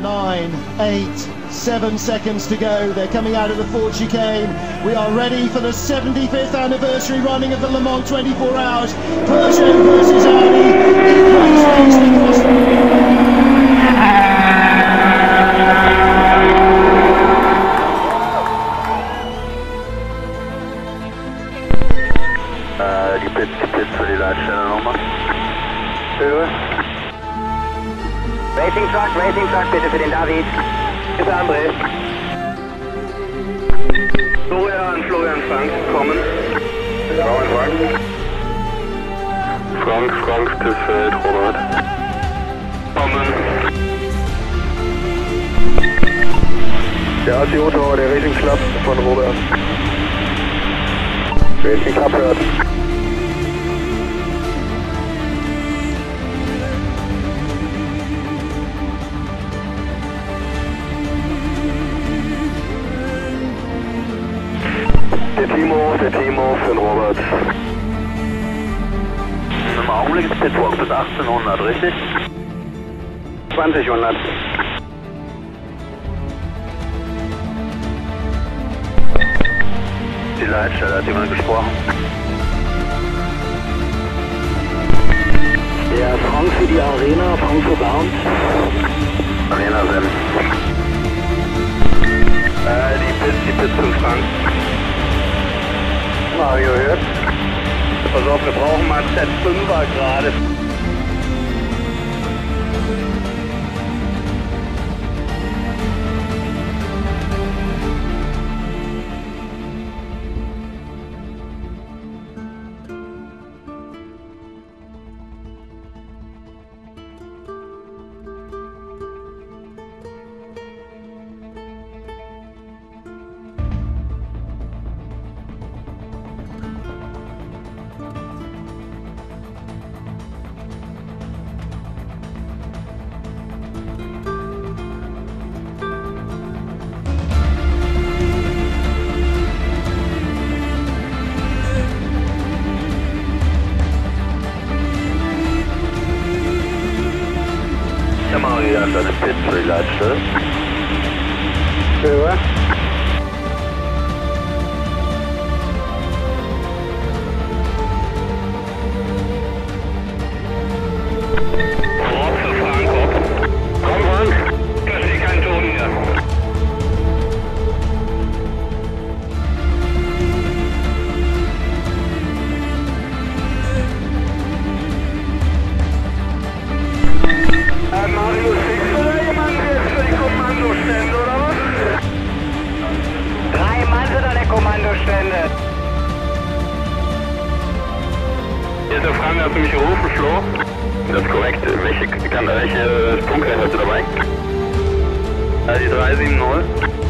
9, 8, 7 seconds to go. They're coming out of the Ford chicane. We are ready for the 75th anniversary running of the Le Mans 24 Hours. Peugeot versus Audi. Equally raced across die Pits für die Leitstelle nochmal. Höhe. Racing Truck, bitte für den David. Bitte André. Florian Frank, kommen. Frank, das Feld, Robert. Kommen. Der ACO Tower, der Racing Club von Robert. Racing Club hört. Der Timo für den Robert. Im Augenblick ist Pitwalk bis 1800, richtig? 2000. Die Leitstelle, hat jemand gesprochen? Der Frank für die Arena, Frank für Bound. Arena sind. Die Pits von Frank. Mario hört. Pass auf, wir brauchen mal Z5er gerade. Der Mario hat seine Pits für die Leitstelle. Höhe. Rock für Frank, Rock. Komm Frank. Ich verstehe keinen Ton hier. Mario 6 oder jemand jetzt für die Kommandostände, oder was? 3 Mann sind an der Kommandostände. Hier ist der Frank, hast du mich gerufen, Flo? Das ist korrekt. Welche Punkte hast du dabei? Die 370.